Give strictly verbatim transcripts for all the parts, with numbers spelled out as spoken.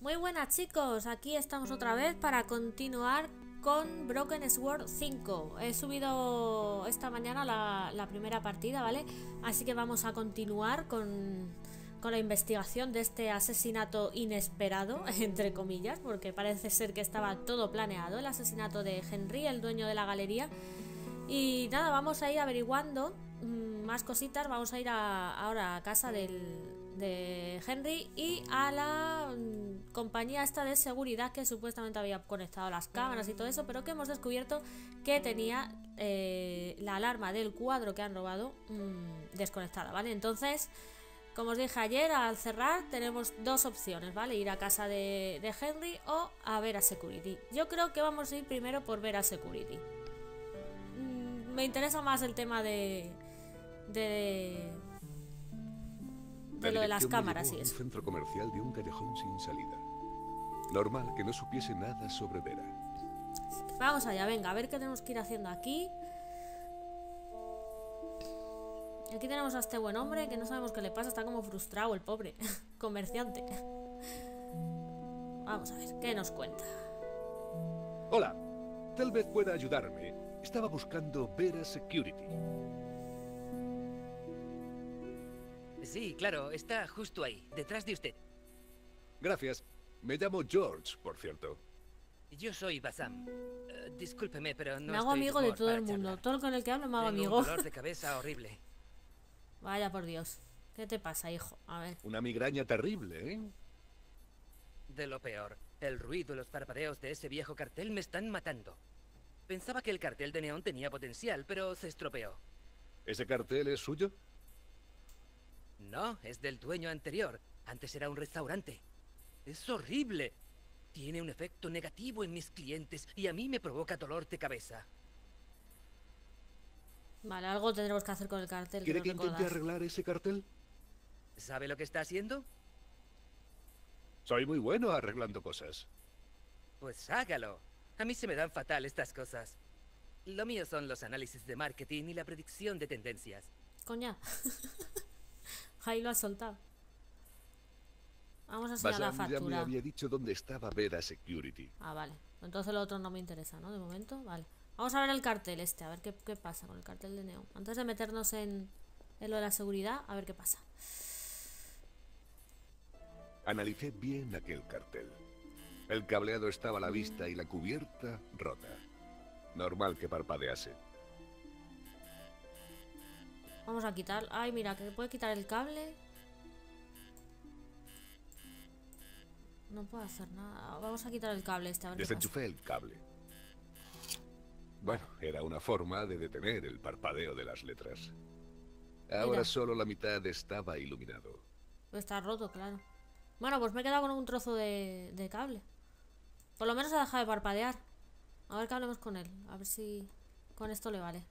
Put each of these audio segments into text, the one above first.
Muy buenas chicos, aquí estamos otra vez para continuar con Broken Sword cinco. He subido esta mañana la, la primera partida, ¿vale? Así que vamos a continuar con, con la investigación de este asesinato inesperado, entre comillas, porque parece ser que estaba todo planeado, el asesinato de Henry, el dueño de la galería. Y nada, vamos a ir averiguando mmm, más cositas, vamos a ir a, ahora a casa del... de Henry y a la mmm, compañía esta de seguridad que supuestamente había conectado las cámaras y todo eso, pero que hemos descubierto que tenía eh, la alarma del cuadro que han robado mmm, desconectada, ¿vale? Entonces, como os dije ayer, al cerrar tenemos dos opciones, ¿vale? Ir a casa de, de Henry o a ver a Security. Yo creo que vamos a ir primero por ver a Security. Mm, me interesa más el tema de... de de lo de las cámaras y eso. Un centro comercial de un callejón sin salida. Normal que no supiese nada sobre Vera. Vamos allá, venga, a ver qué tenemos que ir haciendo aquí. Aquí tenemos a este buen hombre que no sabemos qué le pasa, está como frustrado el pobre comerciante. Vamos a ver, ¿qué nos cuenta? Hola, tal vez pueda ayudarme. Estaba buscando Vera Security. Sí, claro, está justo ahí, detrás de usted. Gracias. Me llamo George, por cierto. Yo soy Bassam. Uh, discúlpeme, pero no me hago estoy amigo de todo el mundo. charlar. Todo con el que hablo me hago Tengo amigo. un dolor de cabeza horrible. Vaya por Dios. ¿Qué te pasa, hijo? A ver. Una migraña terrible, ¿eh? De lo peor. El ruido y los parpadeos de ese viejo cartel me están matando. Pensaba que el cartel de neón tenía potencial, pero se estropeó. ¿Ese cartel es suyo? No, es del dueño anterior. Antes era un restaurante. Es horrible. Tiene un efecto negativo en mis clientes y a mí me provoca dolor de cabeza. Vale, algo tendremos que hacer con el cartel. ¿Quiere que recordar. intente arreglar ese cartel? ¿Sabe lo que está haciendo? Soy muy bueno arreglando cosas. Pues hágalo. A mí se me dan fatal estas cosas. Lo mío son los análisis de marketing y la predicción de tendencias. Coña. Ahí lo has soltado. Vamos a enseñar la Bassam ya me factura. había dicho dónde estaba Vera Security. Ah, vale. Entonces lo otro no me interesa, ¿no? De momento, vale. Vamos a ver el cartel este, a ver qué, qué pasa con el cartel de neón. Antes de meternos en, en lo de la seguridad, a ver qué pasa. Analicé bien aquel cartel. El cableado estaba a la vista y la cubierta rota. Normal que parpadease. Vamos a quitar... Ay, mira, que puede quitar el cable. No puedo hacer nada. Vamos a quitar el cable este, a ver qué pasa. Desenchufé el cable. Bueno, era una forma de detener el parpadeo de las letras. Ahora Mira. solo la mitad estaba iluminado. Está roto, claro. Bueno, pues me he quedado con un trozo de, de cable. Por lo menos ha dejado de parpadear. A ver qué hablemos con él. A ver si con esto le vale.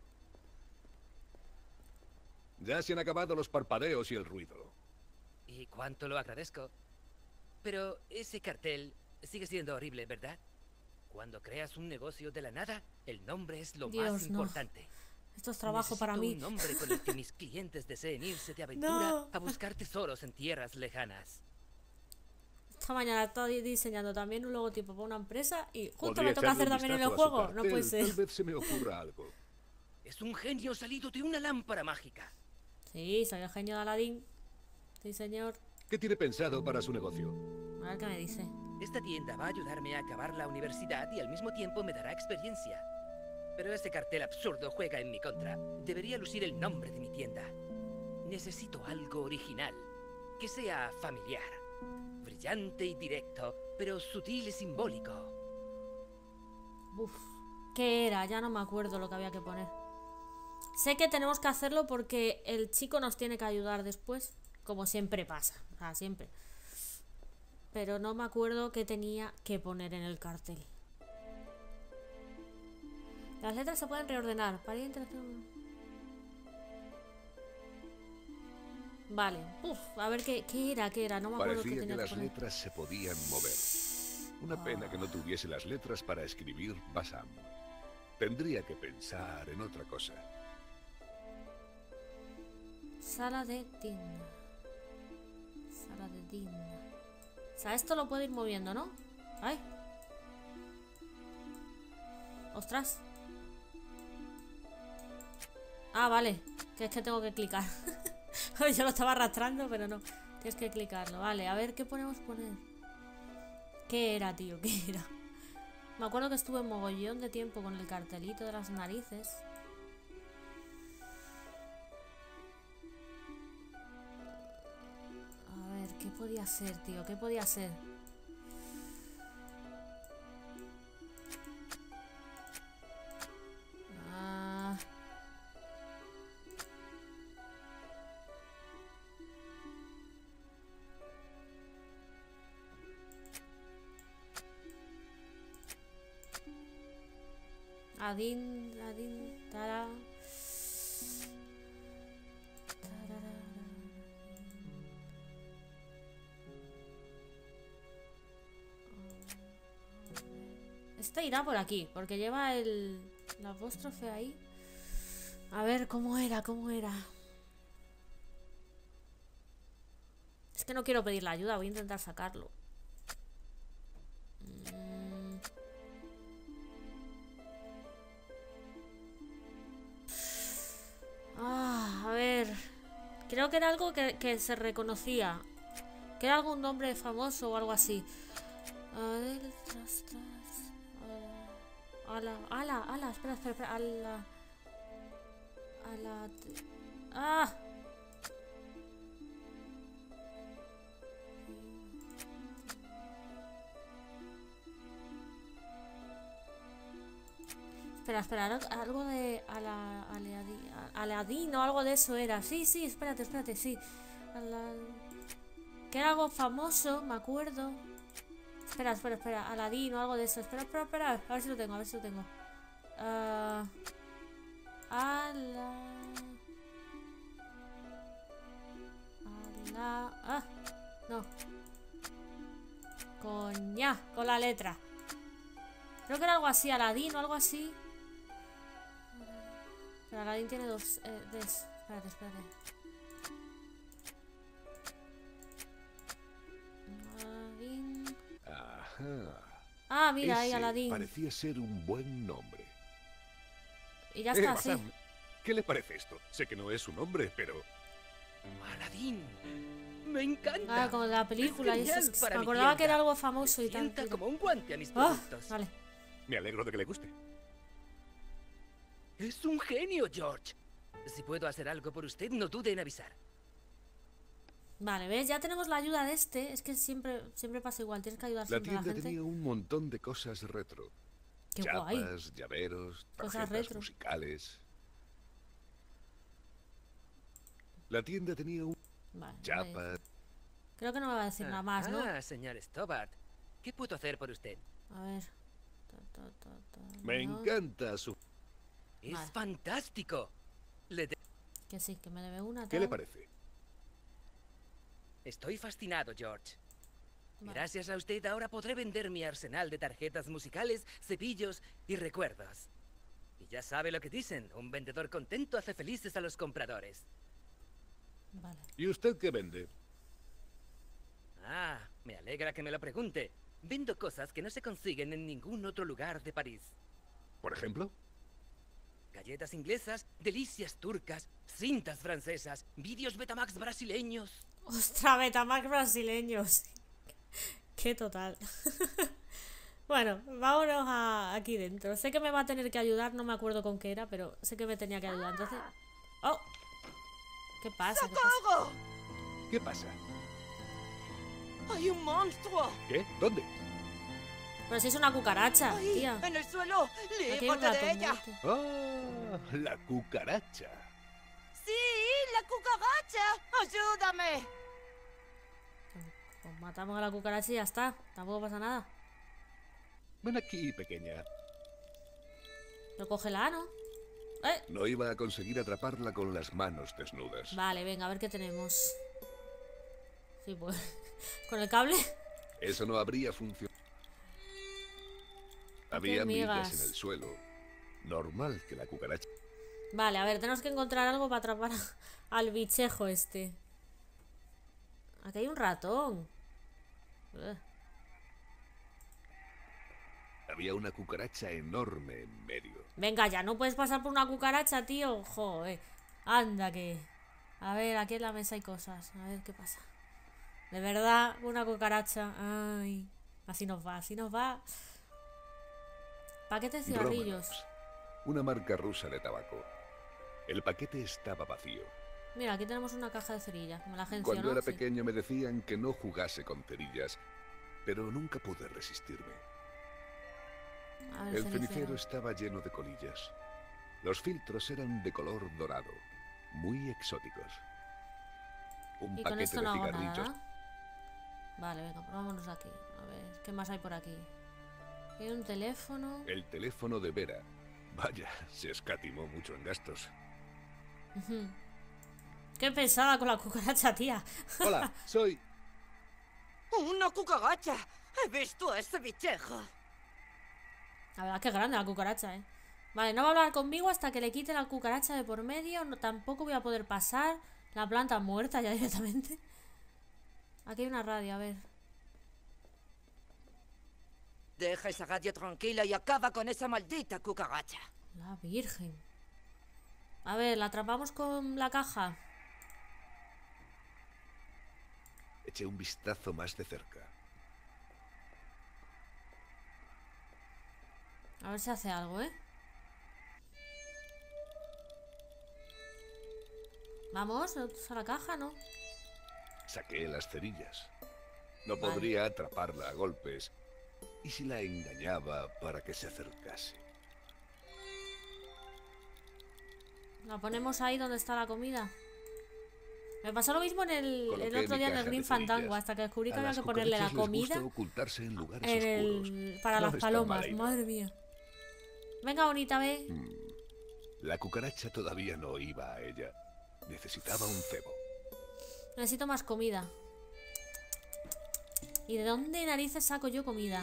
Ya se han acabado los parpadeos y el ruido. Y cuánto lo agradezco. Pero ese cartel sigue siendo horrible, ¿verdad? Cuando creas un negocio de la nada, el nombre es lo Dios, más no. importante. Esto es trabajo Necesito para mí. un nombre con el que mis clientes deseen irse de aventura No. a buscar tesoros en tierras lejanas. Esta mañana he estado diseñando también un logotipo para una empresa y justo Podría me toca echarle hacer un también en el vistazo a su juego. No cartel, puede ser. Tal vez se me ocurra algo. Es un genio salido de una lámpara mágica. Sí, soy el genio de Aladín. Sí, señor. ¿Qué tiene pensado para su negocio? A ver qué me dice. Esta tienda va a ayudarme a acabar la universidad y al mismo tiempo me dará experiencia. Pero ese cartel absurdo juega en mi contra. Debería lucir el nombre de mi tienda. Necesito algo original, que sea familiar, brillante y directo, pero sutil y simbólico. Uf, ¿qué era? Ya no me acuerdo lo que había que poner. Sé que tenemos que hacerlo porque el chico nos tiene que ayudar después, como siempre pasa, o sea, siempre. Pero no me acuerdo qué tenía que poner en el cartel. Las letras se pueden reordenar. Para interacción. Vale. Uf, a ver qué, qué era, qué era. No me acuerdo qué Parecía tenía que que las poner. letras se podían mover. Una pena que no tuviese las letras para escribir Bassam. Tendría que pensar en otra cosa. Sala de tienda. Sala de tienda. O sea, esto lo puedo ir moviendo, ¿no? ¡Ay! ¡Ostras! Ah, vale. Que es que tengo que clicar. Yo lo estaba arrastrando, pero no. Tienes que clicarlo. Vale, a ver, ¿qué podemos poner? ¿Qué era, tío? ¿Qué era? Me acuerdo que estuve un mogollón de tiempo con el cartelito de las narices. A ver, ¿qué podía ser, tío? ¿Qué podía ser? Ah... Adin, Adin, Tara. Tarara. Este irá por aquí, porque lleva el, el apóstrofe ahí. A ver, ¿cómo era? ¿Cómo era? Es que no quiero pedir la ayuda, voy a intentar sacarlo. Ah, a ver. Creo que era algo que, que se reconocía. Que era algún nombre famoso o algo así. A ver, tras, tras. Ala, ala, ala, espera, espera, espera. Ala. Ala. Ah. Espera, espera, algo de Ala, Aladín, Aladín o algo de eso era. Sí, sí, espérate, espérate, sí. Ala, que era algo famoso, me acuerdo. Espera, espera, espera, Aladín o algo de eso. Espera, espera, espera, a ver si lo tengo, a ver si lo tengo. Uh, ala... Ala... Ah, no. Coña, con la letra. Creo que era algo así, Aladín o algo así. Pero Aladín tiene dos... Eh, des. Espérate, espérate. Aladín... Ajá. Ah, mira, Ese ahí Aladín. parecía ser un buen nombre. Y ya Eh, está, sí. Bazán, ¿qué le parece esto? Sé que no es un nombre, pero... Aladín. Me encanta. Ah, como de la película. Es Y eso, genial es- para me mi acordaba que tienda. era algo famoso y tal. Sienta como un guante a mis Ah, productos. vale. Me alegro de que le guste. Es un genio, George. Si puedo hacer algo por usted, no dude en avisar. Vale, ¿ves? Ya tenemos la ayuda de este. Es que siempre, siempre pasa igual. Tienes que ayudar La siempre a la tienda gente. tenía un montón de cosas retro. Qué Chapas, guay. llaveros, Cosas tarjetas retro. musicales. La tienda tenía un... Vale. chapas... Creo que no me va a decir nada más, ¿no? Ah, señor Stobbart. ¿Qué puedo hacer por usted? A ver. Ta, ta, ta, ta, Me no. encanta su... Es Vale. fantástico. Le de- Que sí, que me debe una. ¿Qué tal. le parece? Estoy fascinado, George. Vale. Gracias a usted ahora podré vender mi arsenal de tarjetas musicales, cepillos y recuerdos. Y ya sabe lo que dicen, un vendedor contento hace felices a los compradores. Vale. ¿Y usted qué vende? Ah, me alegra que me lo pregunte. Vendo cosas que no se consiguen en ningún otro lugar de París. ¿Por ejemplo? Galletas inglesas, delicias turcas, cintas francesas, vídeos Betamax brasileños. Ostras, Betamax brasileños. Qué total. Bueno, vámonos a aquí dentro. Sé que me va a tener que ayudar, no me acuerdo con qué era, pero sé que me tenía que ayudar. Entonces. ¡Oh! ¿Qué pasa? ¿Qué pasa? ¡Socorro! ¿Qué pasa? ¡Hay un monstruo! ¿Qué? ¿Dónde? Pero si es una cucaracha, ¡Ahí! tía. ¡En el suelo! Aquí hay un ¡Líbrate de ratón ella! muerto. ¡Ah! La cucaracha. ¡Sí! ¡La cucaracha! ¡Ayúdame! Pues matamos a la cucaracha y ya está. Tampoco pasa nada. Ven aquí, pequeña. Lo cógela, ¿no? ¡Eh! No iba a conseguir atraparla con las manos desnudas. Vale, venga, a ver qué tenemos. Sí, pues. ¿Con el cable? Eso no habría funcionado. Había migas. migas en el suelo. Normal que la cucaracha... Vale, a ver, tenemos que encontrar algo para atrapar a- al bichejo este. Aquí hay un ratón. Ugh. Había una cucaracha enorme en medio. Venga, ya no puedes pasar por una cucaracha, tío. Joder. Anda que... A ver, aquí en la mesa hay cosas. A ver qué pasa. De verdad, una cucaracha. Ay. Así nos va, así nos va. Paquete de cigarrillos. Romanos, una marca rusa de tabaco. El paquete estaba vacío. Mira, aquí tenemos una caja de cerillas, como la agencia, Cuando ¿no? era Sí. pequeño me decían que no jugase con cerillas, pero nunca pude resistirme. A ver, El cenicero. cenicero estaba lleno de colillas. Los filtros eran de color dorado, muy exóticos. Un Y con paquete esto de no hago cigarrillos. nada. Vale, venga, pues vámonos aquí. A ver, ¿qué más hay por aquí? Hay un teléfono. El teléfono de Vera. Vaya, se escatimó mucho en gastos. Ujú. Qué pesada con la cucaracha, tía. Hola, soy... ¡Una cucaracha! ¡He visto a ese bichejo! La verdad es que es grande la cucaracha, eh. Vale, no va a hablar conmigo hasta que le quite la cucaracha de por medio. No, tampoco voy a poder pasar. La planta muerta ya directamente. Aquí hay una radio, a ver. Deja esa radio tranquila y acaba con esa maldita cucaracha. La virgen. A ver, la atrapamos con la caja. Eché un vistazo más de cerca. A ver si hace algo, ¿eh? Vamos, a la caja, ¿no? Saqué las cerillas. No Vale. podría atraparla a golpes. ¿Y si la engañaba para que se acercase? La ponemos ahí donde está la comida. Me pasó lo mismo en el, Coloqué el otro mi día en el caja Green de cerillas. Fandango, hasta que descubrí que A había las que ponerle la cucarachas les comida gusta ocultarse en lugares en oscuros. el, para No las es tan palomas. mala idea. Madre mía. Venga, bonita, ve. La cucaracha todavía no iba a ella. Necesitaba un cebo. Necesito más comida. ¿Y de dónde narices saco yo comida?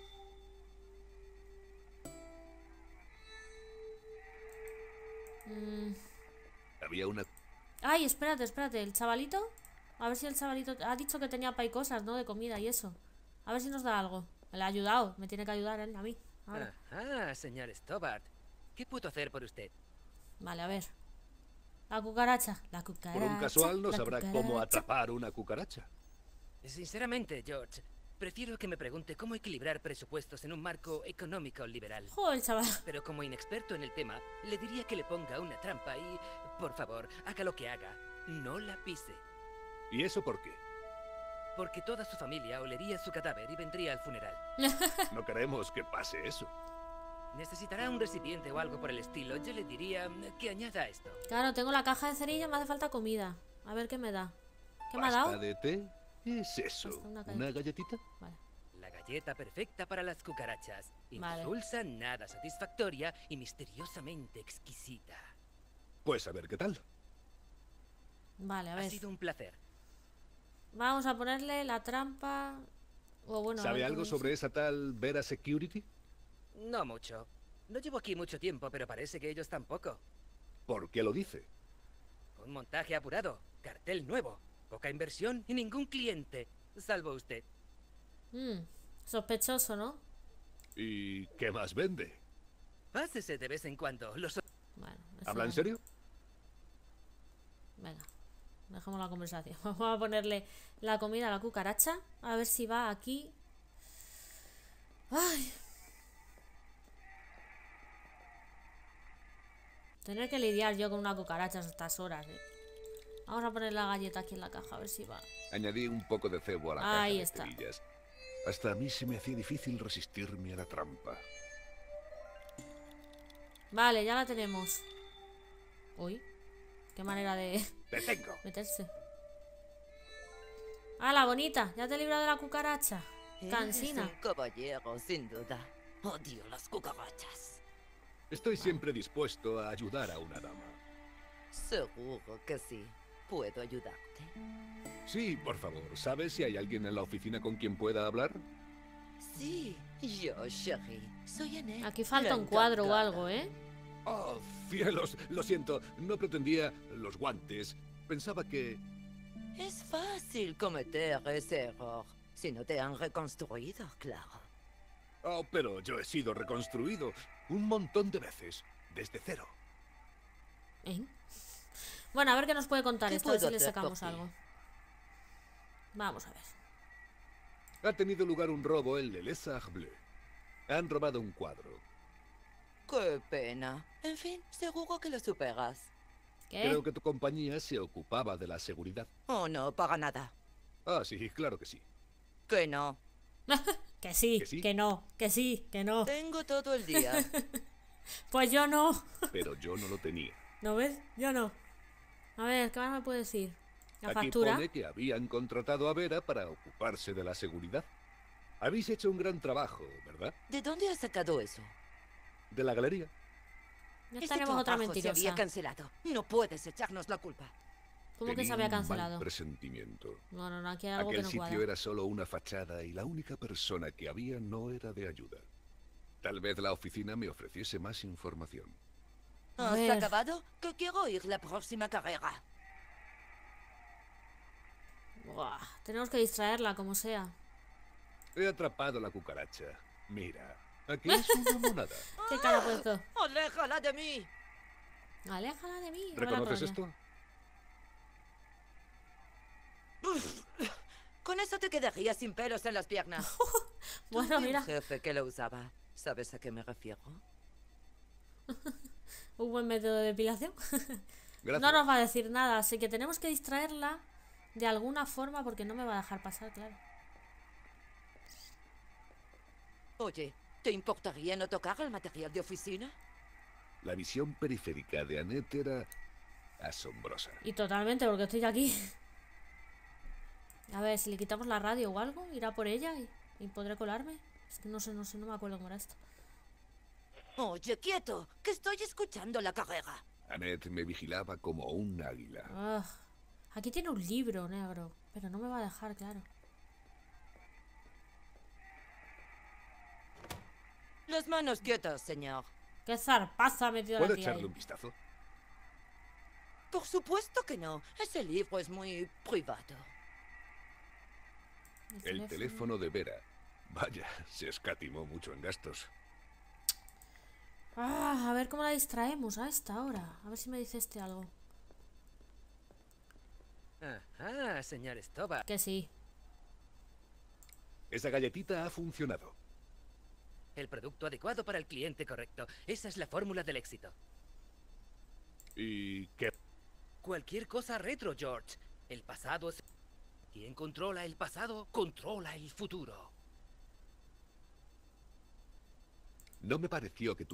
Mm. Había una... Ay, espérate, espérate. ¿El chavalito? A ver si el chavalito... Ha dicho que tenía pay cosas, ¿no? De comida y eso. A ver si nos da algo. Me le ha ayudado. Me tiene que ayudar él a mí. Ahora. Ah, señor Stobbart. ¿Qué puedo hacer por usted? Vale, a ver. La cucaracha. La cucaracha. Por un casual no la sabrá cucaracha. cómo atrapar una cucaracha. Sinceramente, George, prefiero que me pregunte cómo equilibrar presupuestos en un marco económico liberal. Joder, chaval. Pero como inexperto en el tema, le diría que le ponga una trampa y, por favor, haga lo que haga, no la pise. ¿Y eso por qué? Porque toda su familia olería su cadáver y vendría al funeral. No queremos que pase eso. Necesitará un recipiente o algo por el estilo. Yo le diría que añada esto. Claro, tengo la caja de cerillas, me hace falta comida. A ver qué me da. ¿Qué me ha ¿Pasta dado? de té? ¿Qué es eso? Pasta, una ¿Una galletita? Vale. La galleta perfecta para las cucarachas. Vale. Insulsa, nada satisfactoria y misteriosamente exquisita. Pues a ver qué tal. Vale, a Ha ver. sido un placer. Vamos a ponerle la trampa. O bueno, a ¿Sabe ver algo cómo sobre dice. esa tal Vera Security? No mucho. No llevo aquí mucho tiempo, pero parece que ellos tampoco. ¿Por qué lo dice? Un montaje apurado, cartel nuevo, poca inversión y ningún cliente, salvo usted. Mm, sospechoso, ¿no? ¿Y qué más vende? Pásese de vez en cuando. Los... Bueno. eso ¿Habla en no- serio? Venga. Dejamos la conversación. Vamos a ponerle la comida a la cucaracha. A ver si va aquí. Ay. Tener que lidiar yo con una cucaracha a estas horas, eh. Vamos a poner la galleta aquí en la caja, a ver si va. Añadí un poco de cebo a la caja Ahí de está. cerillas. Hasta a mí se me hacía difícil resistirme a la trampa. Vale, ya la tenemos. Uy. Qué manera de ¡Detengo! meterse. ¡Hala, bonita! Ya te he librado de la cucaracha. Eres Cansina. un caballero, sin duda. Odio las cucarachas. Estoy siempre dispuesto a ayudar a una dama. Seguro que sí. ¿Puedo ayudarte? Sí, por favor. ¿Sabes si hay alguien en la oficina con quien pueda hablar? Sí, yo, Sherry. Soy Annette. Aquí falta un la cuadro o encargada. algo, ¿eh? Oh, cielos. Lo siento. No pretendía los guantes. Pensaba que... Es fácil cometer ese error si no te han reconstruido, claro. Oh, pero yo he sido reconstruido un montón de veces, desde cero. ¿Eh? Bueno, a ver qué nos puede contar ¿Qué esto, a ver si puedo le hacer sacamos por ti? algo. Vamos a ver. Ha tenido lugar un robo en Le Lézard Bleu. Han robado un cuadro. Qué pena. En fin, seguro que lo superas. ¿Qué? Creo que tu compañía se ocupaba de la seguridad. Oh, no, para nada. Ah, sí, claro que sí. Que no. Que sí, ¿Que sí? que no, que sí, que no. Tengo todo el día. Pues yo no. Pero yo no lo tenía. ¿No ves? Yo no. A ver, ¿qué más me puede decir? La Aquí factura. pone que habían contratado a Vera para ocuparse de la seguridad. Habéis hecho un gran trabajo, ¿verdad? ¿De dónde has sacado eso? De la galería. Ya Ese tenemos otra trabajo se había mentirosa. cancelado. No puedes echarnos la culpa. ¿Cómo que Tenía se había un mal cancelado? presentimiento. No, no, no, aquí hay algo Aquel que no sitio cuadra. era solo una fachada y la única persona que había no era de ayuda. Tal vez la oficina me ofreciese más información. A ¿Has ver. acabado? Que quiero ir la próxima carrera. Buah, tenemos que distraerla, como sea. He atrapado la cucaracha. Mira, aquí es una monada. ¿Qué cara ha puesto? ¡Aléjala de mí! Aléjala de mí. no me la ¿Reconoces colonia. esto? Con eso te quedarías sin pelos en las piernas. Bueno, Tuve mira, un jefe que lo usaba. ¿Sabes a qué me refiero? un buen método de depilación. Gracias. No nos va a decir nada, así que tenemos que distraerla de alguna forma porque no me va a dejar pasar, claro. Oye, ¿te importaría no tocar el material de oficina? La visión periférica de Annette era asombrosa. Y totalmente, porque estoy aquí. A ver, si le quitamos la radio o algo, irá por ella y, y podré colarme. Es que no sé, no sé, no me acuerdo cómo era esto. Oye, quieto, que estoy escuchando la carrera. Annette me vigilaba como un águila. Ah, aquí tiene un libro negro, pero no me va a dejar, claro. Las manos quietas, señor. Qué zarpaza ha metido la ¿Puedo tía echarle ahí. un vistazo? Por supuesto que no. Ese libro es muy privado. El teléfono de Vera. Vaya, se escatimó mucho en gastos. Ah, a ver cómo la distraemos a esta hora. A ver si me dice este algo. Ajá, señor Stoba. Que sí. Esa galletita ha funcionado. El producto adecuado para el cliente correcto. Esa es la fórmula del éxito. ¿Y qué? Cualquier cosa retro, George. El pasado es... Quien controla el pasado, controla el futuro. No me pareció que tú...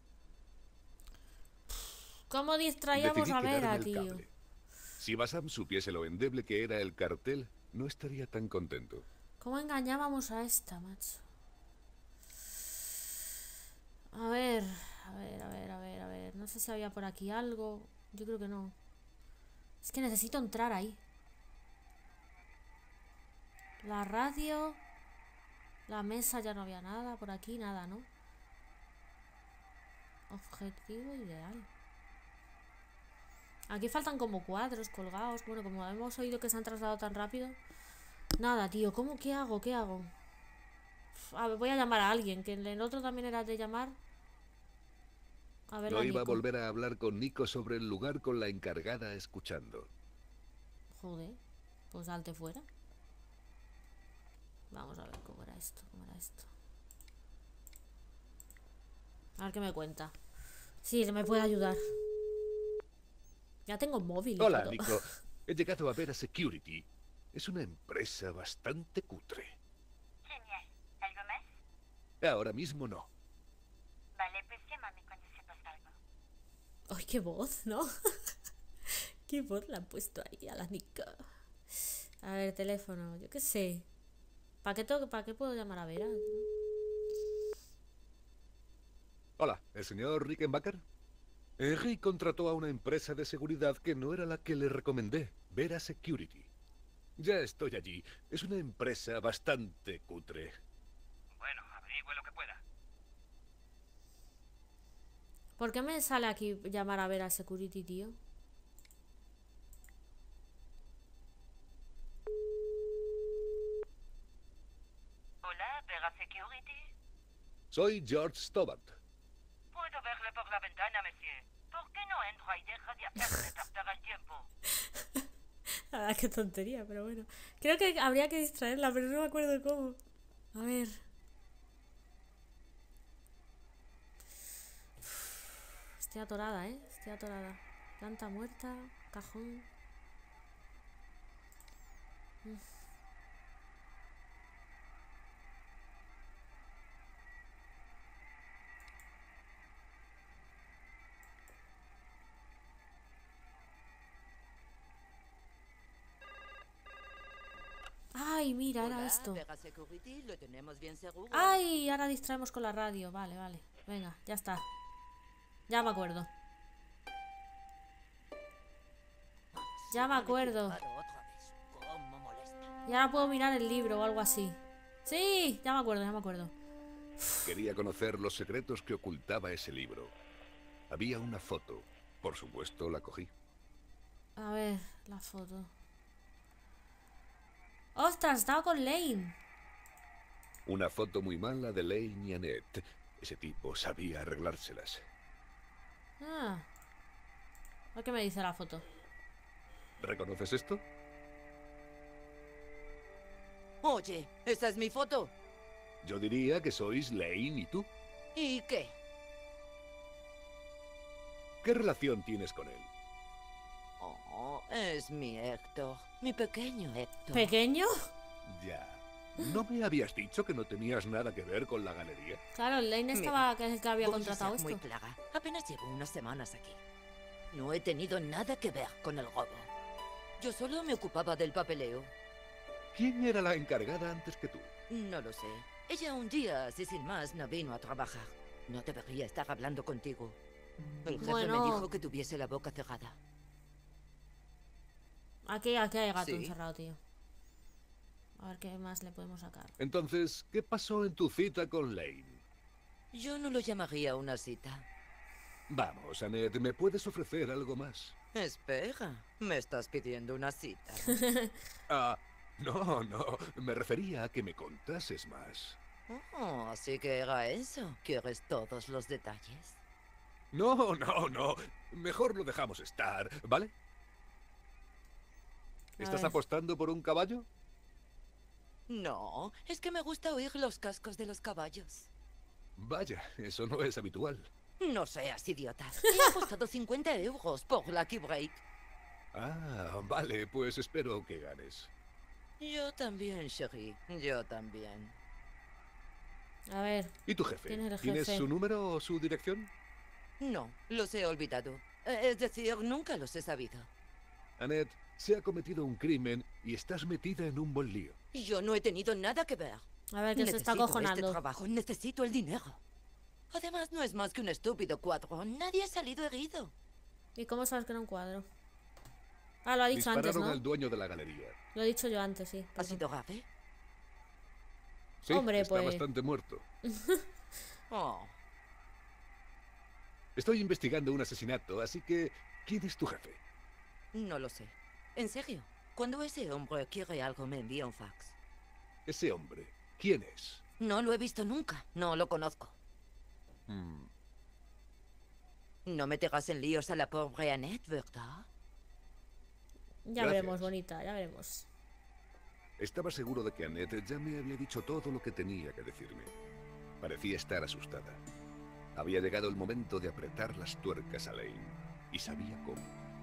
¿Cómo distraíamos Decidí a Vera, quedarme el tío? cable. Si Bassam supiese lo endeble que era el cartel, no estaría tan contento. ¿Cómo engañábamos a esta, macho? A ver, a ver, a ver, a ver, a ver. No sé si había por aquí algo. Yo creo que no. Es que necesito entrar ahí. La radio. La mesa ya no había nada. Por aquí nada, ¿no? Objetivo ideal. Aquí faltan como cuadros colgados. Bueno, como hemos oído que se han trasladado tan rápido. Nada, tío. ¿Cómo? ¿Qué hago? ¿Qué hago? A ver, voy a llamar a alguien. Que en el otro también era de llamar. A ver, No a iba a Nico. volver a hablar con Nico sobre el lugar con la encargada escuchando. Joder. Pues salte fuera. Vamos a ver cómo era esto. ¿Cómo era esto? A ver qué me cuenta. Sí, me puede ayudar. Ya tengo móvil y Hola, todo. Nico. He llegado a ver a Security. Es una empresa bastante cutre. Genial. ¿Algo más? Ahora mismo no. Vale, pues llámame cuando sepas algo. Ay, qué voz, ¿no? Qué voz le han puesto ahí a la Nico. A ver, teléfono, yo qué sé. ¿Para qué, tengo- ¿Para qué puedo llamar a Vera? Hola, ¿el señor Rickenbacker? Rick contrató a una empresa de seguridad que no era la que le recomendé, Vera Security. Ya estoy allí. Es una empresa bastante cutre. Bueno, averigüe lo que pueda. ¿Por qué me sale aquí llamar a Vera Security, tío? Vega Security? Soy George Stobart. Puedo verle por la ventana, monsieur. ¿Por qué no entra y deja de hacerme perder el tiempo? La verdad, qué tontería, pero bueno. Creo que habría que distraerla, pero no me acuerdo cómo. A ver. Estoy atorada, ¿eh? Estoy atorada. Planta muerta, cajón. Mm. Ay, mira, era Hola, esto. Vega Security, ¿lo tenemos bien seguro? Ay, ahora distraemos con la radio. Vale, vale. Venga, ya está. Ya me acuerdo. Ya me acuerdo. Otra vez. ¿Cómo molesta? Y ahora puedo mirar el libro o algo así. Sí, ya me acuerdo, ya me acuerdo. Quería conocer los secretos que ocultaba ese libro. Había una foto. Por supuesto, la cogí. A ver, la foto. ¡Ostras! Estaba con Lane. Una foto muy mala de Lane y Annette. Ese tipo sabía arreglárselas. Ah. A ver qué me dice la foto. ¿Reconoces esto? Oye, ¿esa es mi foto? Yo diría que sois Lane y tú. ¿Y qué? ¿Qué relación tienes con él? Oh, es mi Héctor. Mi pequeño Héctor. ¿Pequeño? Ya. ¿No me habías dicho que no tenías nada que ver con la galería? Claro, Lane estaba que es el que había Voy a contratado ser muy esto. clara. Apenas llevo unas semanas aquí. No he tenido nada que ver con el robo. Yo solo me ocupaba del papeleo. ¿Quién era la encargada antes que tú? No lo sé. Ella un día, así sin más, no vino a trabajar. No debería estar hablando contigo. El jefe Bueno. me dijo que tuviese la boca cerrada. Aquí, aquí hay gato Sí. encerrado, tío. A ver qué más le podemos sacar. Entonces, ¿qué pasó en tu cita con Lane? Yo no lo llamaría una cita. Vamos, Annette, ¿me puedes ofrecer algo más? Espera, me estás pidiendo una cita. Ah, no, no. Me refería a que me contases más. Oh, así que era eso. ¿Quieres todos los detalles? No, no, no. Mejor lo dejamos estar, ¿vale? A ¿Estás ver. apostando por un caballo? No, es que me gusta oír los cascos de los caballos. Vaya, eso no es habitual. No seas idiota. He apostado cincuenta euros por Lucky Break. Ah, vale, pues espero que ganes. Yo también, Sherry. Yo también. A ver. ¿Y tu jefe? ¿Quién es el ¿Tienes jefe? su número o su dirección? No, los he olvidado. Eh, Es decir, nunca los he sabido. Annette, se ha cometido un crimen y estás metida en un buen lío. Yo no he tenido nada que ver. A ver, que se está Necesito acojonando. este trabajo, necesito el dinero. Además, no es más que un estúpido cuadro. Nadie ha salido herido. ¿Y cómo sabes que era un cuadro? Ah, lo ha dicho antes, Dispararon ¿no? al dueño de la galería. Lo he dicho yo antes, sí. ¿Ha perdón. sido grave? Sí, Hombre, está pues- bastante muerto. Oh, Estoy investigando un asesinato, así que... ¿Quién es tu jefe? no lo sé. En serio, cuando ese hombre quiere algo me envía un fax. Ese hombre. ¿Quién es? No lo he visto nunca, no lo conozco. Hmm, No meterás en líos a la pobre Annette, ¿verdad? Ya Gracias. veremos, bonita, ya veremos. Estaba seguro de que Annette ya me había dicho todo lo que tenía que decirme. Parecía estar asustada. Había llegado el momento de apretar las tuercas a Lane. Y sabía cómo.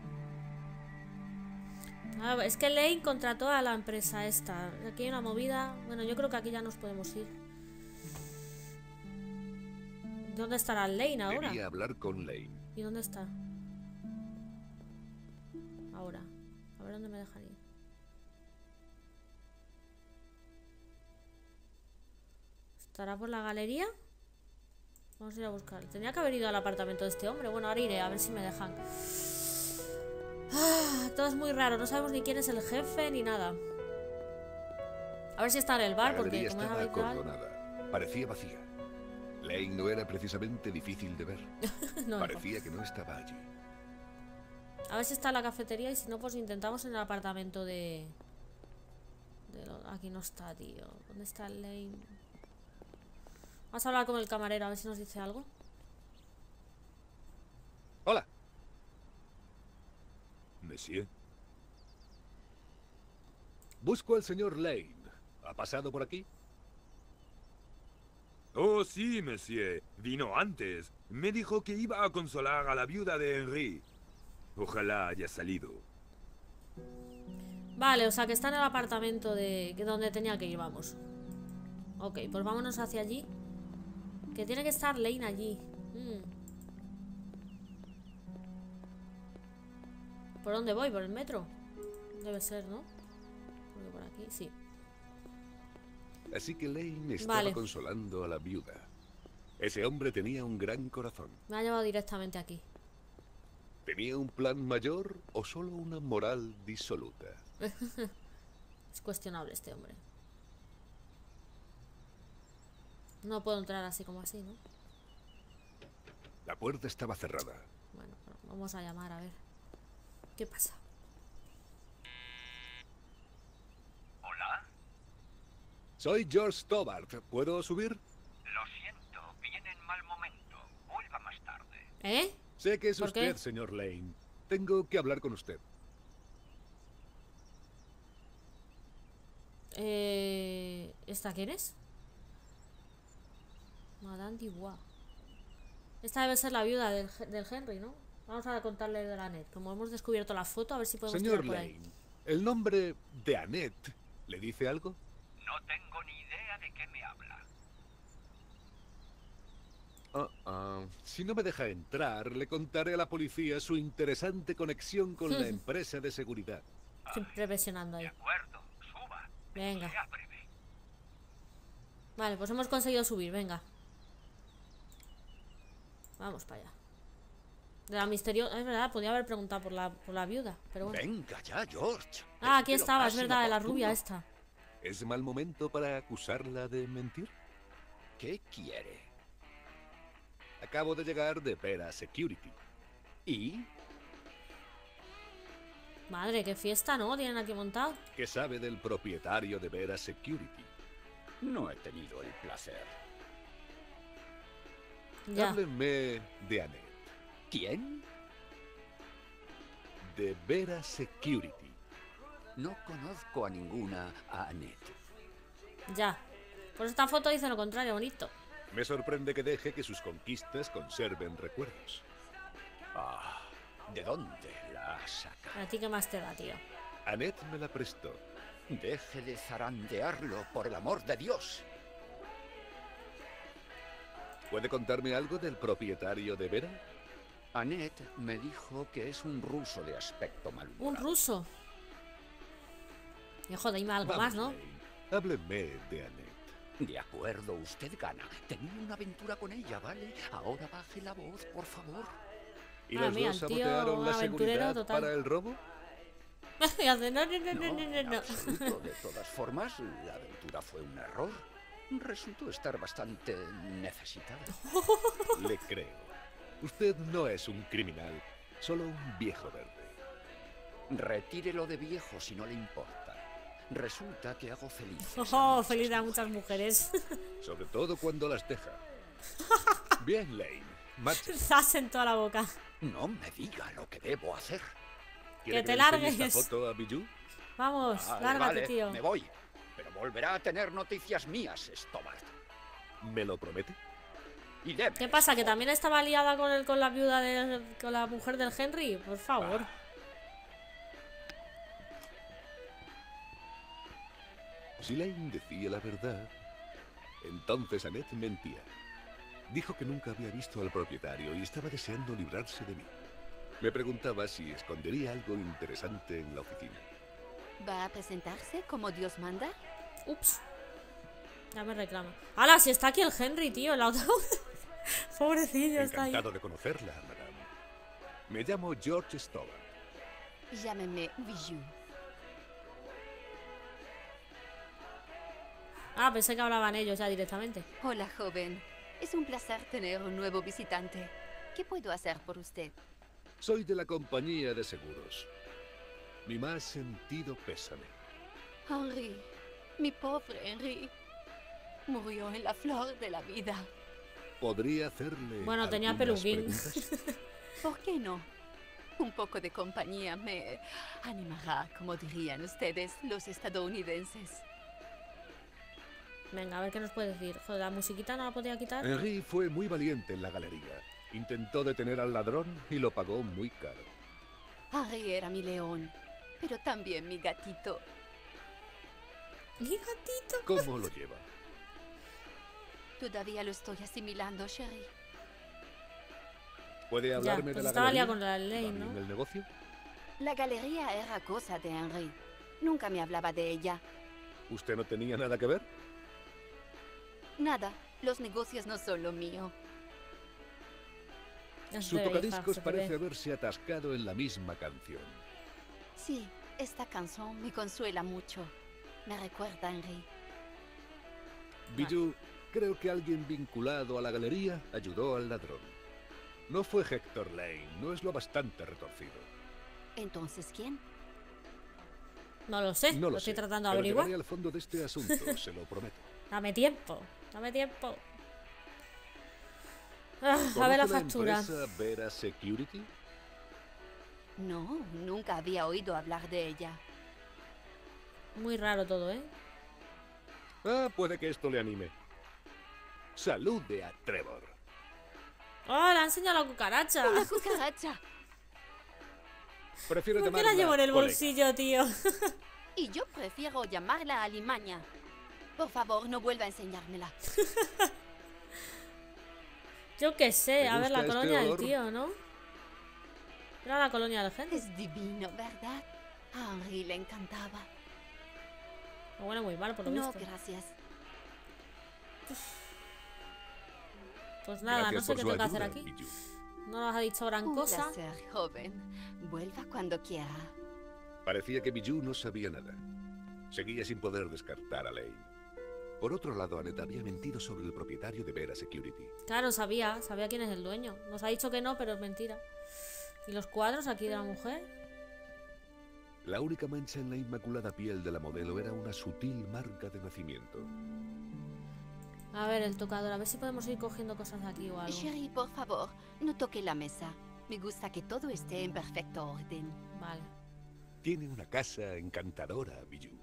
Ah, es que Lane contrató a la empresa esta. Aquí hay una movida. Bueno, yo creo que aquí ya nos podemos ir. ¿Dónde estará Lane ahora? Quería hablar con Lane. ¿Y dónde está? Ahora. A ver dónde me dejan ir. ¿Estará por la galería? Vamos a ir a buscar. Tenía que haber ido al apartamento de este hombre. Bueno, ahora iré a ver si me dejan. Ah, todo es muy raro. No sabemos ni quién es el jefe ni nada. A ver si está en el bar, La porque galería como es estaba habitual. acordonada. Parecía vacía. Lane no era precisamente difícil de ver. No, Parecía que no estaba allí. a ver si está en la cafetería y si no, pues intentamos en el apartamento de... de lo- Aquí no está, tío. ¿Dónde está el Lane? Vamos a hablar con el camarero, a ver si nos dice algo. Hola. Monsieur. Busco al señor Lane. ¿Ha pasado por aquí? Oh, sí, monsieur. Vino antes. Me dijo que iba a consolar a la viuda de Henry. Ojalá haya salido. Vale, o sea que está en el apartamento de que donde tenía que ir, vamos. Ok, pues vámonos hacia allí. Que tiene que estar Lane allí. Mm. ¿Por dónde voy? ¿Por el metro? Debe ser, ¿no? Porque por aquí, sí. Así que Lane estaba Vale. consolando a la viuda. Ese hombre tenía un gran corazón. Me ha llevado directamente aquí. ¿Tenía un plan mayor o solo una moral disoluta? Es cuestionable este hombre. No puedo entrar así como así, ¿no? La puerta estaba cerrada. Bueno, vamos a llamar a ver. ¿Qué pasa? ¿Hola? Soy George Stobart. ¿Puedo subir? Lo siento, viene en mal momento. Vuelva más tarde. ¿Eh? Sé que es ¿Por usted, qué? señor Lane. Tengo que hablar con usted. Eh... ¿Esta quién es? Madame Dubois. Esta debe ser la viuda del, del Henry, ¿no? Vamos a contarle de la net. Como hemos descubierto la foto, a ver si podemos Señor tirar por ahí. Lane, ¿el nombre de Annette le dice algo? No tengo ni idea de qué me habla. Ah, ah. Si no me deja entrar, le contaré a la policía su interesante conexión con la empresa de seguridad. Siempre presionando ahí. De acuerdo, suba. Venga. Sea breve. Vale, pues hemos conseguido subir, venga. Vamos para allá. De la misteriosa... Es verdad, podía haber preguntado por la, por la viuda, pero bueno. Venga ya, George. Ah, aquí Es lo estaba, más es verdad, de la inoportuno. rubia esta. ¿Es mal momento para acusarla de mentir? ¿Qué quiere? Acabo de llegar de Vera Security. ¿Y? Madre, qué fiesta, ¿no? Tienen aquí montado. ¿Qué sabe del propietario de Vera Security? No he tenido el placer. Ya. Hábleme de Annette, ¿Quién? de Vera Security. No conozco a ninguna Annette. Ya. Pues esta foto dice lo contrario, bonito. Me sorprende que deje que sus conquistas conserven recuerdos. Ah, ¿de dónde la ha sacado? ¿A ti qué más te da, tío? Annette me la prestó. Deje de zarandearlo, por el amor de Dios. ¿Puede contarme algo del propietario de Vera? Annette me dijo que es un ruso de aspecto Un malhumorado. ruso. Hijo, dime algo Vamos, más, ¿no? Lane, hábleme de Annette. De acuerdo, usted gana. Tenía una aventura con ella, ¿vale? Ahora baje la voz, por favor. ¿Y Madre los mía, dos el tío sabotearon la aventurero seguridad total. para el robo? Y hace, no, no, no, no, No, no, en no, no. absoluto. De todas formas, la aventura fue un error. Resultó estar bastante necesitada. Le creo. Usted no es un criminal, solo un viejo verde. Retírelo de viejo si no le importa. Resulta que hago feliz. Oh, feliz a muchas mujeres. Sobre todo cuando las deja. Bien, Lane. Marche. Zas en toda la boca. No me diga lo que debo hacer. ¿Quiere Que te le enseñe largues. esta foto a Bijou? Vamos, Vale, lárgate, vale, tío. me voy. Pero volverá a tener noticias mías, Stobart. ¿Me lo promete? Y deme ¿Qué pasa? esa ¿Que foto. también estaba liada con, el, con la viuda de... con la mujer del Henry? Por favor. Si Lane decía la verdad, entonces Annette mentía. Dijo que nunca había visto al propietario y estaba deseando librarse de mí. Me preguntaba si escondería algo interesante en la oficina. ¿Va a presentarse como Dios manda? Ups. Ya me reclama. ¡Hala! Si está aquí el Henry, tío, en la otra. Pobrecillo, está ahí. Encantado de conocerla, madame. Me llamo George Stobart. Llámeme Bijou. Ah, pensé que hablaban ellos ya directamente. Hola, joven. Es un placer tener un nuevo visitante. ¿Qué puedo hacer por usted? Soy de la compañía de seguros. Mi más sentido pésame. Henry. Mi pobre Henry. Murió en la flor de la vida. ¿Podría hacerle Bueno, tenía algunas peluquín. preguntas? ¿Por qué no? Un poco de compañía me animará, como dirían ustedes, los estadounidenses. Venga, a ver qué nos puede decir. Joder, la musiquita no la podía quitar. Henry fue muy valiente en la galería. Intentó detener al ladrón y lo pagó muy caro. Harry era mi león, pero también mi gatito. Mi gatito. ¿Cómo lo lleva? Todavía lo estoy asimilando, Sherry. ¿Puede Ya, hablarme pues de la estaba galería? liado con la ley, ¿Va ¿no? bien el negocio? La galería era cosa de Henry. Nunca me hablaba de ella. ¿Usted no tenía nada que ver? Nada, los negocios no son lo mío. Es Su de hija, tocadiscos se te parece ve. haberse atascado en la misma canción. Sí, esta canción me consuela mucho. Me recuerda a Henry. Bijou, creo que alguien vinculado a la galería ayudó al ladrón. No fue Hector Lane, no es lo bastante retorcido. Entonces, ¿quién? No lo sé, No lo, lo estoy sé, tratando de pero averiguar. llegaré al fondo de este asunto, se lo prometo. Dame tiempo, dame tiempo. Ah, a ver ¿Conoce la factura. empresa Vera Security? No, nunca había oído hablar de ella. Muy raro todo, ¿eh? Ah, puede que esto le anime. Salude a Trevor. ¡Oh, le ha enseñado la cucaracha! ¡Una cucaracha! Prefiero ¿Por qué la llamarla llevo en el colega. bolsillo, tío? Y yo prefiero llamarla alimaña. Por favor, no vuelva a enseñármela. Yo qué sé, ¿Te a ver, la gusta este colonia del olor? tío, ¿no? Era la colonia del gente. Es divino, ¿verdad? A Henry le encantaba. No huele muy mal, por lo No, visto. gracias. Pues nada, Gracias no sé por qué su tengo que hacer ayuda, aquí. Bijou. No nos ha dicho gran Un cosa. placer, joven. Vuelva cuando quiera. Parecía que Bijou no sabía nada. Seguía sin poder descartar a Lane. Por otro lado, Annette había mentido sobre el propietario de Vera Security. Claro, sabía, sabía quién es el dueño. Nos ha dicho que no, pero es mentira. ¿Y los cuadros aquí de la mujer? La única mancha en la inmaculada piel de la modelo era una sutil marca de nacimiento. A ver, el tocador, a ver si podemos ir cogiendo cosas de aquí o algo. Sherry, por favor, no toque la mesa. Me gusta que todo esté en perfecto orden. Vale. Tiene una casa encantadora, Bijou.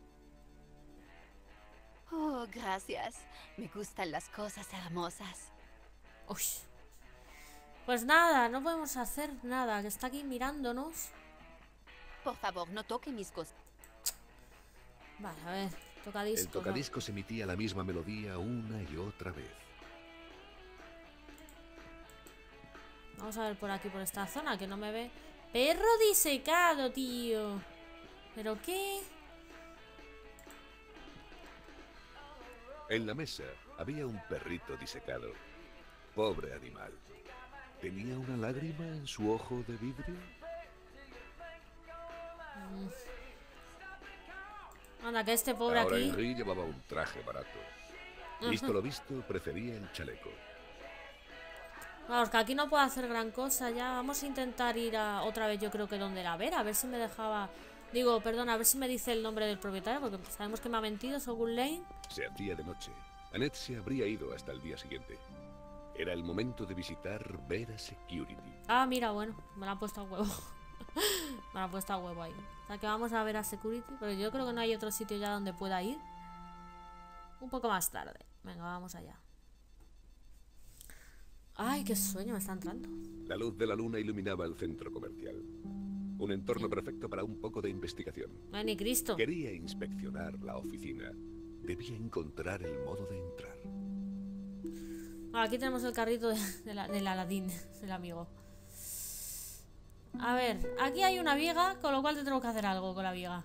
Oh, gracias. Me gustan las cosas hermosas. Uy. Pues nada, no podemos hacer nada, que está aquí mirándonos. Por favor, no toque mis cosas. Vale, a ver, El tocadiscos. ¿no? tocadiscos emitía la misma melodía una y otra vez. Vamos a ver por aquí, por esta zona, que no me ve. Perro disecado, tío. ¿Pero qué? En la mesa había un perrito disecado. Pobre animal. ¿Tenía una lágrima en su ojo de vidrio? Anda, que este pobre Ahora aquí. Henry llevaba un traje barato. Visto lo visto, prefería el chaleco. Vamos, que aquí no puedo hacer gran cosa ya. Vamos a intentar ir a otra vez, yo creo que donde la Vera, a ver si me dejaba. Digo, perdón, a ver si me dice el nombre del propietario, porque sabemos que me ha mentido, Shogun Lane. Se hacía de noche. Annette se habría ido hasta el día siguiente. Era el momento de visitar Vera Security. Ah, mira, bueno, me la han puesto a huevo. Me la han puesto a huevo ahí. O sea que vamos a ver a Security, pero yo creo que no hay otro sitio ya donde pueda ir. Un poco más tarde. Venga, vamos allá. Ay, qué sueño me está entrando. La luz de la luna iluminaba el centro comercial. Un entorno perfecto para un poco de investigación. Ay, ni Cristo. Quería inspeccionar la oficina. Debía encontrar el modo de entrar. Ah, aquí tenemos el carrito de, de la, del Aladín, del amigo. A ver, aquí hay una viga, con lo cual tenemos que hacer algo con la viga.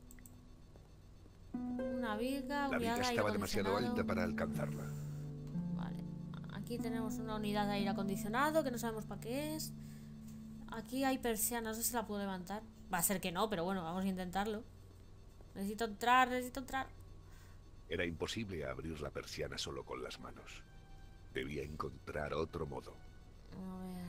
Una viga, La unidad viga de aire estaba demasiado acondicionado. alta para alcanzarla. Vale, aquí tenemos una unidad de aire acondicionado que no sabemos para qué es. Aquí hay persiana, no sé si la puedo levantar. Va a ser que no, pero bueno, vamos a intentarlo. Necesito entrar, necesito entrar. Era imposible abrir la persiana solo con las manos. Debía encontrar otro modo. A ver.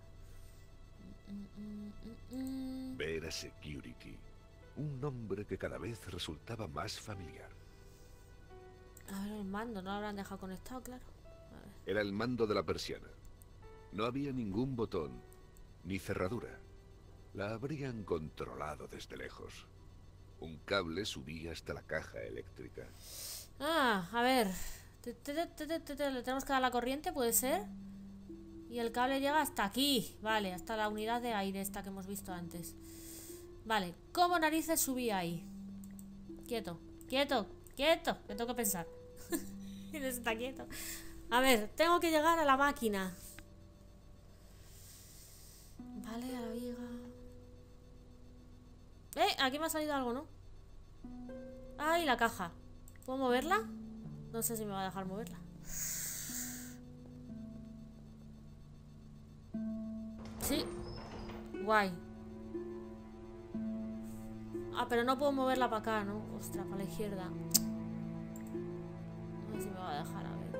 Mm, mm, mm, mm. Vera Security. Un nombre que cada vez resultaba más familiar. A ver, el mando, no lo habrán dejado conectado, claro. A ver. Era el mando de la persiana. No había ningún botón, ni cerradura. La habrían controlado desde lejos. Un cable subía hasta la caja eléctrica. Ah, a ver. Te- te- te- te- te- te- Le tenemos que dar la corriente, ¿puede ser? Y el cable llega hasta aquí. Vale, hasta la unidad de aire esta que hemos visto antes. Vale, ¿cómo narices subí ahí? Quieto, quieto, quieto, que tengo que pensar. Y no está quieto. A ver, tengo que llegar a la máquina. Vale, a la viga. Eh, aquí me ha salido algo, ¿no? Ay, la caja. ¿Puedo moverla? No sé si me va a dejar moverla. Sí. Guay. Ah, pero no puedo moverla para acá, ¿no? Ostras, para la izquierda. No sé si me va a dejar, a ver.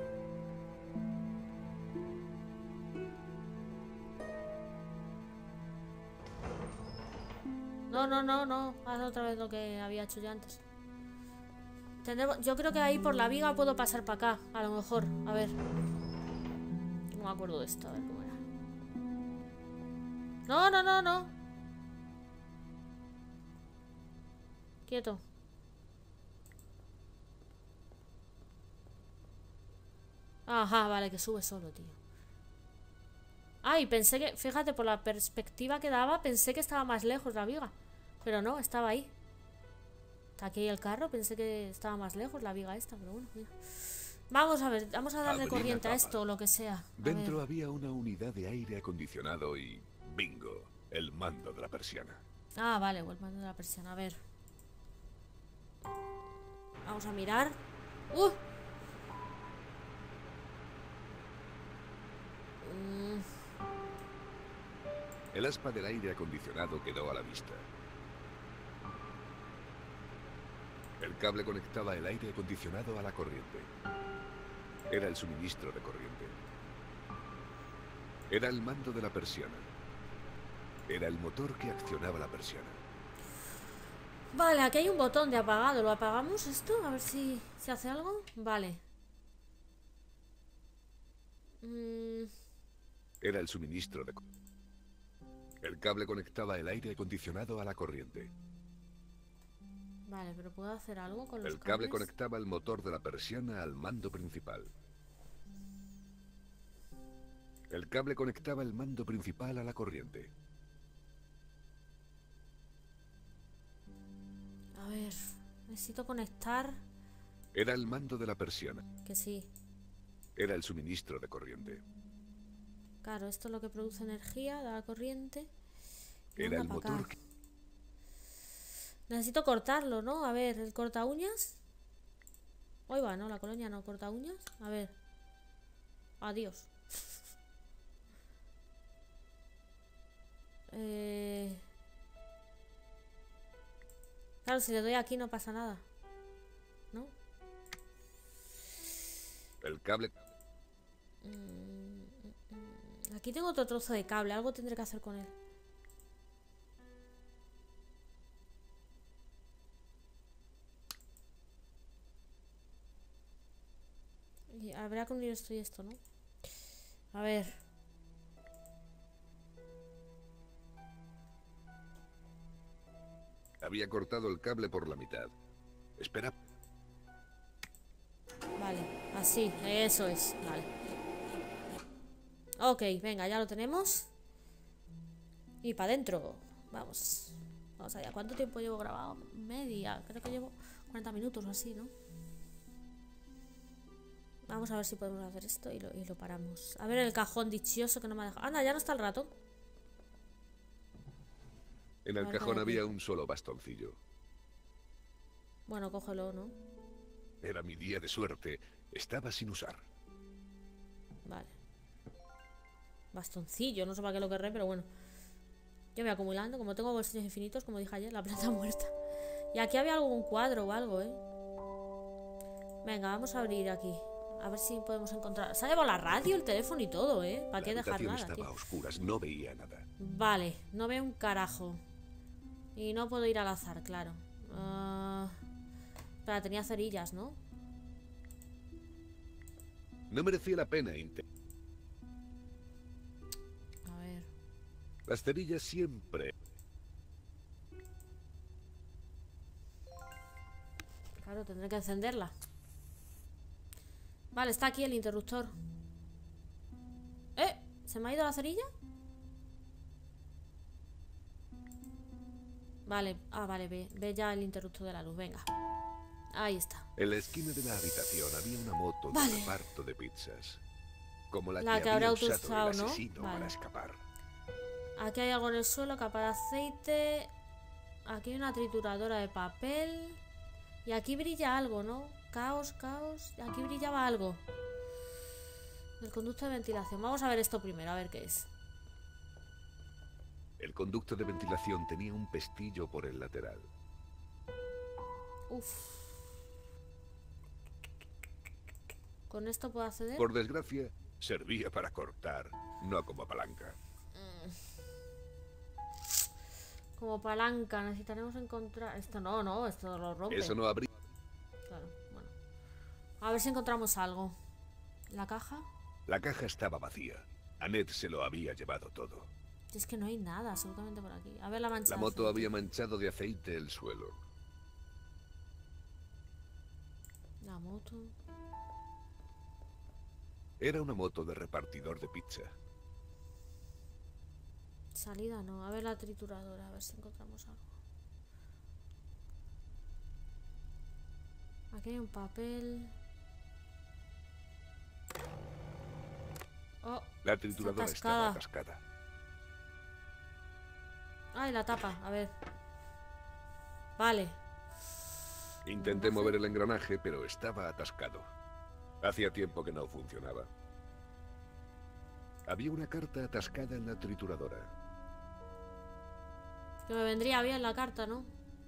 No, no, no, no. Haz otra vez lo que había hecho ya antes. Tendremos... Yo creo que ahí por la viga puedo pasar para acá. A lo mejor. A ver. No me acuerdo de esto. A ver cómo era. No, no, no, no. Quieto. Ajá, vale, que sube solo, tío. Ay, pensé que... Fíjate, por la perspectiva que daba, pensé que estaba más lejos la viga. Pero no, estaba ahí. Está aquí el carro, pensé que estaba más lejos la viga esta, pero bueno, mira. Vamos a ver, vamos a darle Abrí la corriente a tapa. esto o lo que sea. A Dentro ver. había una unidad de aire acondicionado y... bingo, el mando de la persiana. Ah, vale, vuelvan de la persiana, a ver. Vamos a mirar. ¡Uh! Mm, El aspa del aire acondicionado quedó a la vista. El cable conectaba el aire acondicionado a la corriente. Era el suministro de corriente. Era el mando de la persiana. Era el motor que accionaba la persiana. Vale, aquí hay un botón de apagado. ¿Lo apagamos esto? A ver si, si hace algo. Vale. Mm, Era el suministro de... co- El cable conectaba el aire acondicionado a la corriente. vale, pero ¿puedo hacer algo con los El cable cables? conectaba el motor de la persiana al mando principal. El cable conectaba el mando principal a la corriente. A ver, necesito conectar. Era el mando de la persiana. Que sí. Era el suministro de corriente. Claro, esto es lo que produce energía, da la corriente. y Era el manda pa' motor acá. que... Necesito cortarlo, ¿no? A ver, ¿el corta uñas? Hoy va, ¿no? La colonia no corta uñas. A ver. Adiós. eh... Claro, si le doy aquí no pasa nada. ¿No? El cable... Mm, mm, mm. Aquí tengo otro trozo de cable. Algo tendré que hacer con él. Y habrá que unir esto y esto, ¿no? A ver. Había cortado el cable por la mitad. Espera. Vale, así, eso es. Vale. Ok, venga, ya lo tenemos. Y para adentro. Vamos. Vamos allá. ¿Cuánto tiempo llevo grabado? Media. Creo que llevo cuarenta minutos o así, ¿no? Vamos a ver si podemos hacer esto y lo, y lo paramos. A ver el cajón dichoso que no me ha dejado. Anda, ya no está el ratón. En el A ver, cajón para había aquí. un solo bastoncillo. Bueno, cógelo, ¿no? Era mi día de suerte. Estaba sin usar. Vale. Bastoncillo, no sé para qué lo querré, pero bueno. Yo voy acumulando, como tengo bolsillos infinitos, como dije ayer, la planta muerta. Y aquí había algún cuadro o algo, ¿eh? Venga, vamos a abrir aquí. A ver si podemos encontrar... Se ha llevado la radio, el teléfono y todo, ¿eh? ¿Para La qué dejar habitación nada, estaba tío? a oscuras, no veía nada. Vale, no veo un carajo. Y no puedo ir al azar, claro. Ah, Espera, tenía cerillas, ¿no? No merecía la pena intentar. A ver. Las cerillas siempre... Claro, tendré que encenderla. Vale, está aquí el interruptor. ¿Eh? ¿Se me ha ido la cerilla? Vale, ah, vale, ve, ve ya el interruptor de la luz, venga. Ahí está. En la esquina de la habitación había una moto Vale. de reparto de pizzas. Como la, La que, que había habrá usado utilizado, el ¿no? asesino Vale. para escapar. Aquí hay algo en el suelo, capa de aceite. Aquí hay una trituradora de papel. Y aquí brilla algo, ¿no? Caos, caos. Aquí brillaba algo. El conducto de ventilación. Vamos a ver esto primero, a ver qué es. El conducto de ventilación tenía un pestillo por el lateral. Uf. ¿Con esto puedo acceder? Por desgracia, servía para cortar, no como palanca. Como palanca, necesitaremos encontrar... Esto no, no, esto lo rompe. Eso no abría. Claro, bueno. A ver si encontramos algo. ¿La caja? La caja estaba vacía. Annette se lo había llevado todo. Es que no hay nada absolutamente por aquí. A ver la mancha. La de moto aceite. había manchado de aceite el suelo. La moto. Era una moto de repartidor de pizza. Salida no. A ver la trituradora, a ver si encontramos algo. Aquí hay un papel. Oh, La trituradora está estaba atascada. atascada. Ay, la tapa, a ver. Vale. Intenté mover el engranaje, pero estaba atascado. Hacía tiempo que no funcionaba. Había una carta atascada en la trituradora. Que me vendría bien la carta, ¿no?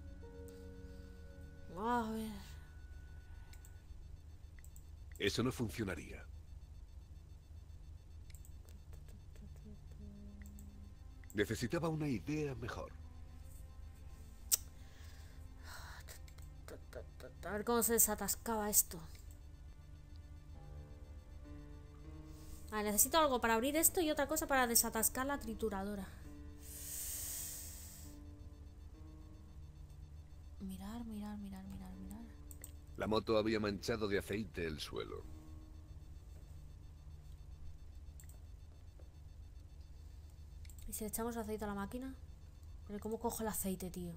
A ver. Eso no funcionaría. Necesitaba una idea mejor. A ver cómo se desatascaba esto. Ah, necesito algo para abrir esto y otra cosa para desatascar la trituradora. Mirar, mirar, mirar, mirar, mirar. La moto había manchado de aceite el suelo. ¿Y si le echamos aceite a la máquina? Pero ¿cómo cojo el aceite, tío?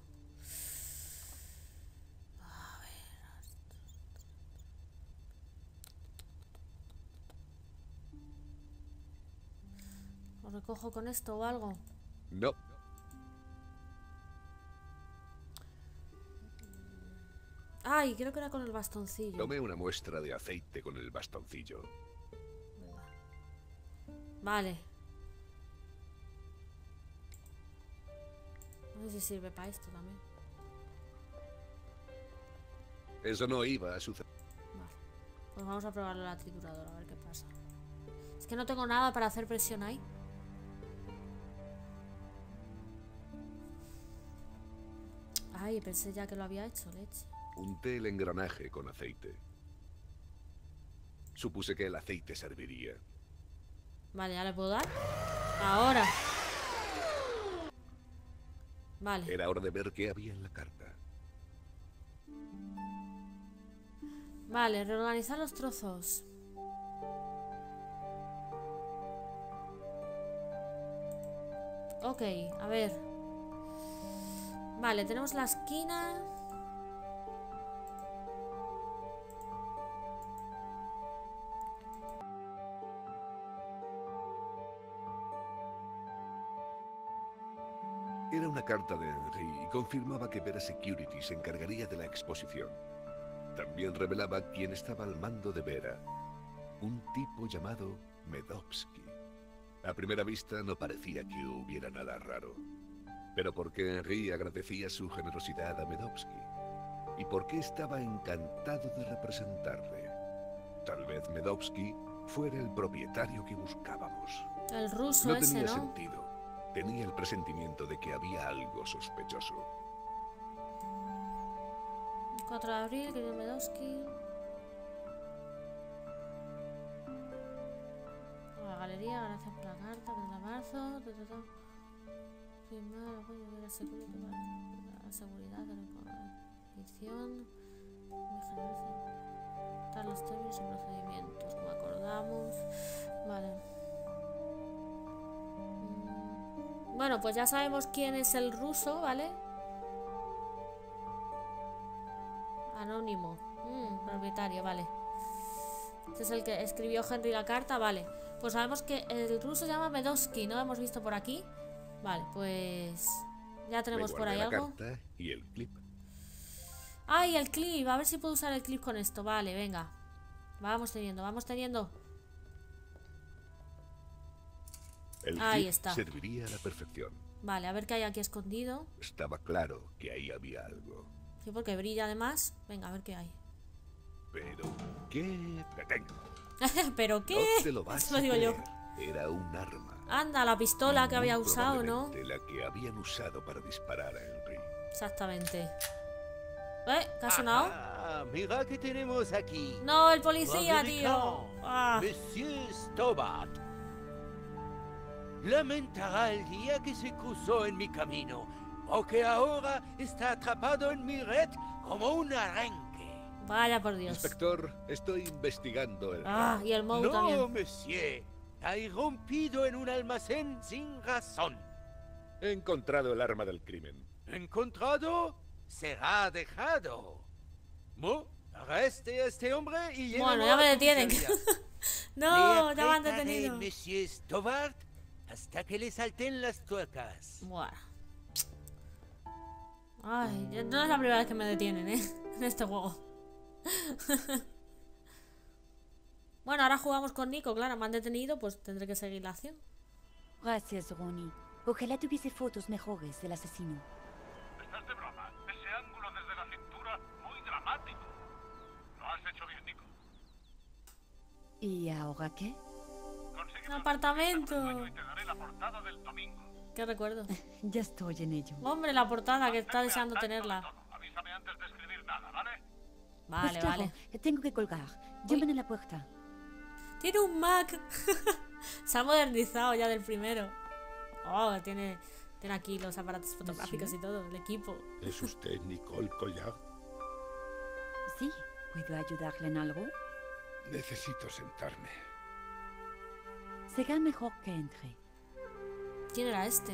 A ver. ¿Lo recojo con esto o algo? No. Ay, creo que era con el bastoncillo. Tomé una muestra de aceite con el bastoncillo. Vale. No sé si sirve para esto también. Eso no iba a suceder. Vale. Pues vamos a probarlo la trituradora, a ver qué pasa. Es que no tengo nada para hacer presión ahí. Ay, pensé ya que lo había hecho, leche. Unté el engranaje con aceite. Supuse que el aceite serviría. Vale, ¿ya le puedo dar? Ahora. Vale. Era hora de ver qué había en la carta. Vale, reorganizar los trozos. Ok, a ver. Vale, tenemos la esquina. Era una carta de Henry y confirmaba que Vera Security se encargaría de la exposición. También revelaba quién estaba al mando de Vera. Un tipo llamado Medovsky. A primera vista no parecía que hubiera nada raro. Pero ¿por qué Henry agradecía su generosidad a Medovsky? ¿Y por qué estaba encantado de representarle? Tal vez Medovsky fuera el propietario que buscábamos. El ruso No ese, tenía ¿no? sentido. Tenía el presentimiento de que había algo sospechoso. cuatro de abril, Kirill Medovsky. Gracias por la carta, de la marzo. Ta, ta, ta. Firmar, apoyo de la seguridad, la seguridad de la edición. Dar los términos y procedimientos, como acordamos. Vale. Mm. Bueno, pues ya sabemos quién es el ruso, ¿vale? Anónimo. Mm, propietario, vale. Este es el que escribió Henry la carta, vale. Pues sabemos que el ruso se llama Medowski, ¿no? Hemos visto por aquí. Vale, pues ya tenemos por ahí la algo. carta y el clip. ¡Ay, el clip! A ver si puedo usar el clip con esto. Vale, venga. Vamos teniendo, vamos teniendo. El Ahí clip está. serviría a la perfección. Vale, a ver qué hay aquí escondido. Estaba claro que ahí había algo. Sí, porque brilla además. Venga, a ver qué hay. Pero, ¿qué pretendo? ¿Pero qué? No te lo vas Eso lo a digo yo. creer. Era un arma. Anda, la pistola que Muy había usado, ¿no? probablemente la que habían usado para disparar a Henry. Exactamente. ¿Eh? ¿Qué ha sonado? Ah, mira que tenemos aquí. No, el policía, tío. Fabricant, Ah. Monsieur Stobart. Lamentará el día que se cruzó en mi camino, porque ahora está atrapado en mi red como un arenque. Vaya por Dios. Inspector, estoy investigando el... Ah, y el Mou No, también. monsieur. Ha irrumpido en un almacén sin razón. He encontrado el arma del crimen. Encontrado, será dejado. Mo, arreste a este hombre y llévelo Bueno, ya a me la detienen. comisaría. No, Le ya me han apretaré, detenido. Monsieur Stobart, hasta que le salten las tuercas. Buah. Ay, ya no es la primera vez que me detienen, ¿eh? En este juego. Bueno, ahora jugamos con Nico, claro, me han detenido, pues tendré que seguir la acción. Gracias, Ronnie. Ojalá tuviese fotos mejores del asesino. Estás de broma. Ese ángulo desde la cintura, muy dramático. Lo has hecho bien, Nico. ¿Y ahora qué? Un apartamento. Y te daré la portada del domingo. Qué recuerdo. Ya estoy en ello. Hombre, la portada, que está deseando tenerla. Avísame antes de escribir nada, ¿vale? Vale, Pues claro, vale. tengo que colgar. Llamen a la puerta. Tiene un Mac. Se ha modernizado ya del primero. Oh, tiene, tiene aquí los aparatos fotográficos y todo, el equipo. ¿Es usted Nicole Collard? Sí, ¿puedo ayudarle en algo? Necesito sentarme. Será mejor que entre. ¿Quién era este?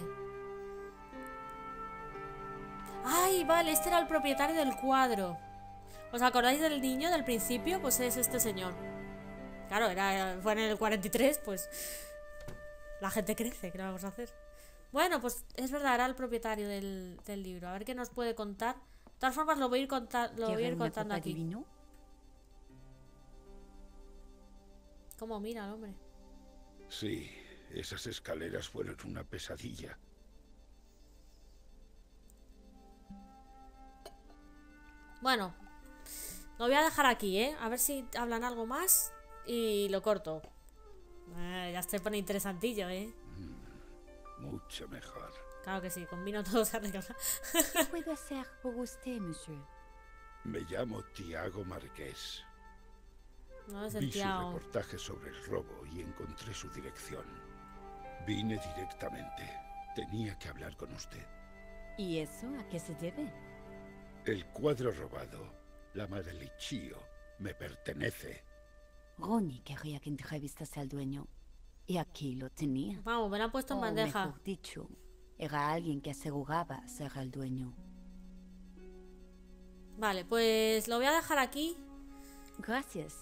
Ay, vale, este era el propietario del cuadro. ¿Os acordáis del niño del principio? Pues es este señor. Claro, era, fue en el cuarenta y tres, pues la gente crece, ¿qué le vamos a hacer? Bueno, pues es verdad, era el propietario del, del libro. A ver qué nos puede contar. De todas formas, lo voy a ir, conta lo voy a ir contando aquí. Divino? ¿Cómo mira el hombre? Sí, esas escaleras fueron una pesadilla. Bueno, lo voy a dejar aquí, ¿eh? A ver si hablan algo más y lo corto. Eh, ya se pone interesantillo, ¿eh? Mm, mucho mejor. Claro que sí, con vino todo se arregla. ¿Qué puedo hacer por usted, monsieur? Me llamo Tiago Marqués. No es el Vi su Tiago. reportaje sobre el robo y encontré su dirección. Vine directamente. Tenía que hablar con usted. ¿Y eso a qué se debe? El cuadro robado, la Madelichio, me pertenece. Ronnie quería que entrevistase al dueño. Y aquí lo tenía. Vamos, me lo han puesto en O bandeja. mejor dicho, era alguien que aseguraba ser el dueño. Vale, pues lo voy a dejar aquí. Gracias.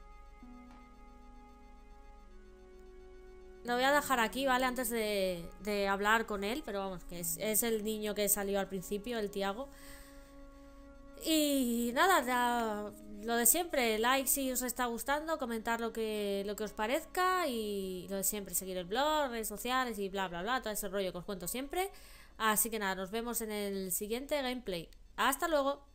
Lo voy a dejar aquí, ¿vale? Antes de, de hablar con él. Pero vamos, que es, es el niño que salió al principio, el Tiago. Y nada, ya, lo de siempre. Like si os está gustando, comentar lo que, lo que os parezca. Y lo de siempre, seguir el blog, redes sociales y bla bla bla. Todo ese rollo que os cuento siempre. Así que nada, nos vemos en el siguiente gameplay. ¡Hasta luego!